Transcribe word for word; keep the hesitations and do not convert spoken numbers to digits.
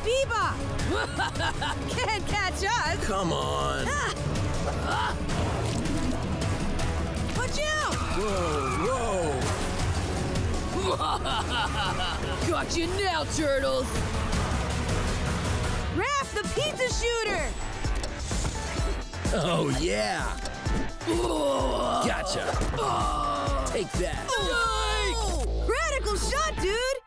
Bebop! Can't catch us! Come on! Ah. Ah. Watch out! Whoa, whoa! Got you now, Turtles! Raph, the pizza shooter! Oh, yeah! Gotcha! Take that! Oh. Radical shot, dude!